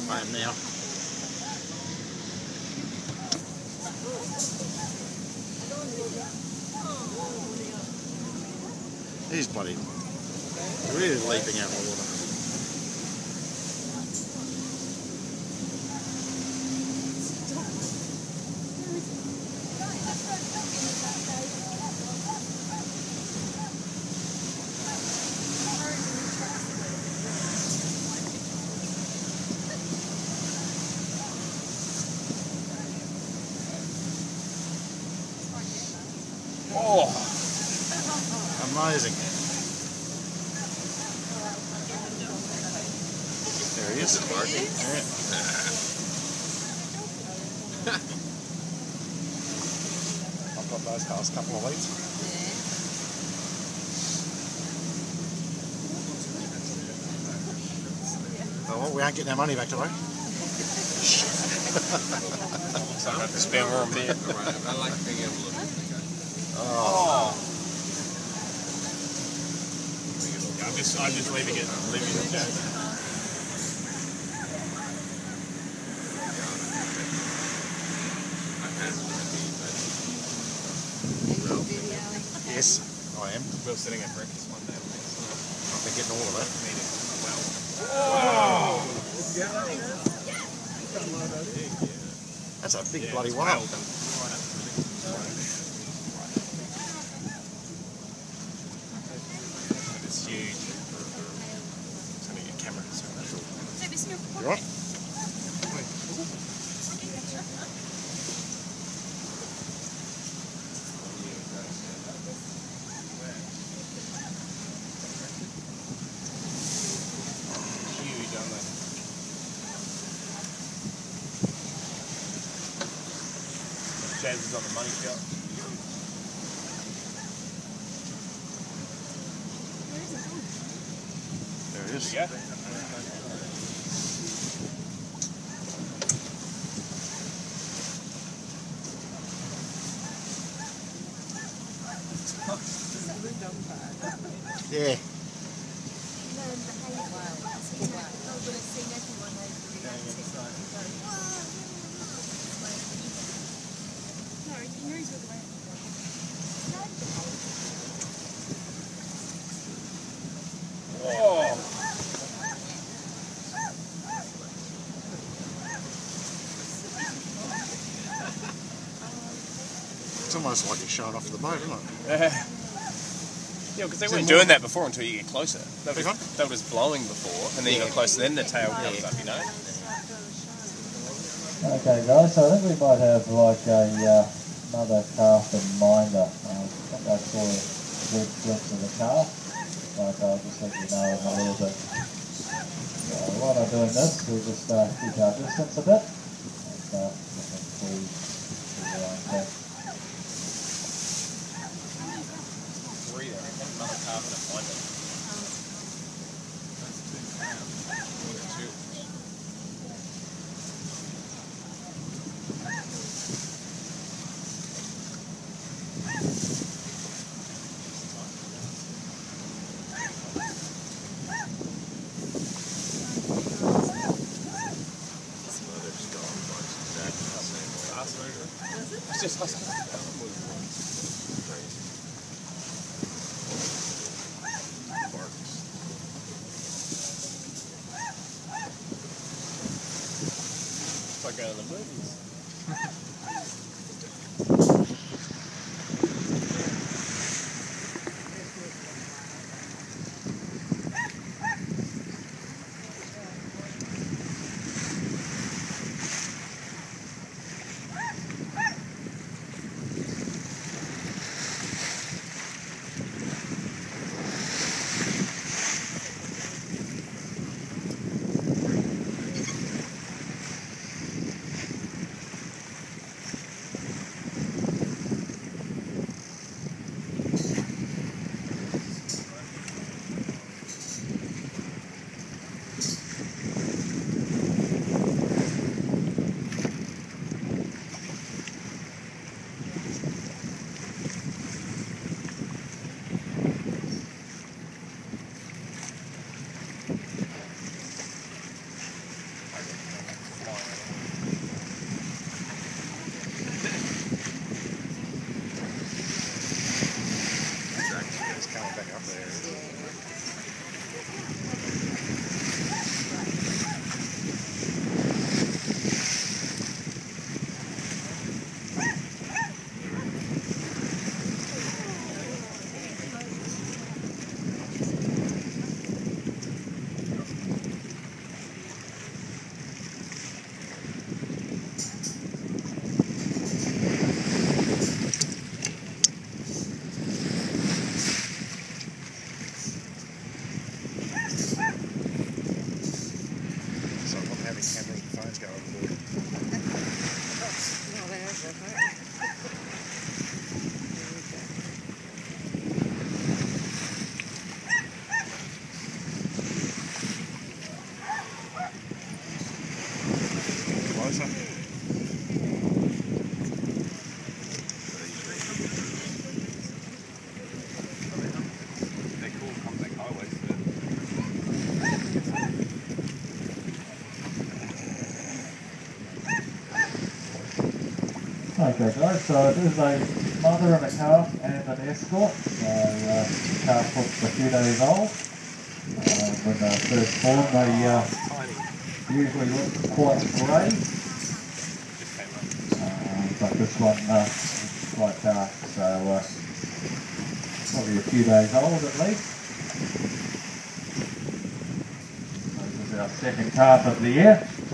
I am now. He's bloody really leaping out of the water. Oh, amazing. There he is. Yeah. I've got those cars a couple of weeks. Oh, well, we aren't getting our money back today. So I have to spend more beer. I like being able to. Oh. I'm just leaving it. Yes, I am. We were sitting at breakfast one day. I've been getting all of that. That's a big bloody whale. It's huge. It's going to get camera. You right? Huge, aren't they? Jazz is on the money shot. There it is. Yeah. Yeah. Oh. It's almost like it's showing off the boat, isn't it? Yeah, because they weren't doing that before until you get closer. They Big were just blowing before, and then you get closer, then the tail comes up, you know? Okay guys, so I think we might have like another calf in minder. I saw a good glimpse of the calf, but I'll just let you know in a little bit. While I'm doing this, we'll just keep our distance a bit and looking through the thing. Three there, another calf and a finder. It's just it's like going to the movies. having cameras and phones go overboard. That's not ours, I think. Closer. They're cool compact highways. Okay guys, so there's a mother and a calf and an escort. So the calf looks a few days old. When they're first born they usually look quite grey. But this one is quite dark, so probably a few days old at least. So this is our second calf of the year.